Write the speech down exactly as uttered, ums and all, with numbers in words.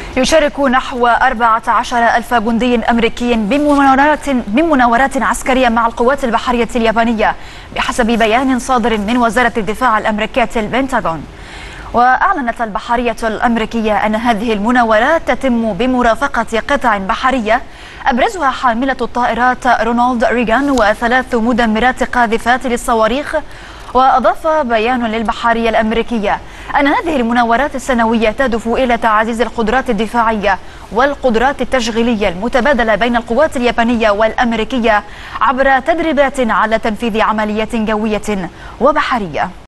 يشارك نحو أربعة عشر ألف جندي أمريكي بمناورات بمناورات عسكرية مع القوات البحرية اليابانية بحسب بيان صادر من وزارة الدفاع الأمريكية البنتاغون. وأعلنت البحرية الأمريكية أن هذه المناورات تتم بمرافقة قطع بحرية أبرزها حاملة الطائرات رونالد ريغان وثلاث مدمرات قاذفات للصواريخ. وأضاف بيان للبحرية الأمريكية أن هذه المناورات السنوية تهدف إلى تعزيز القدرات الدفاعية والقدرات التشغيلية المتبادلة بين القوات اليابانية والأمريكية عبر تدريبات على تنفيذ عمليات جوية وبحرية.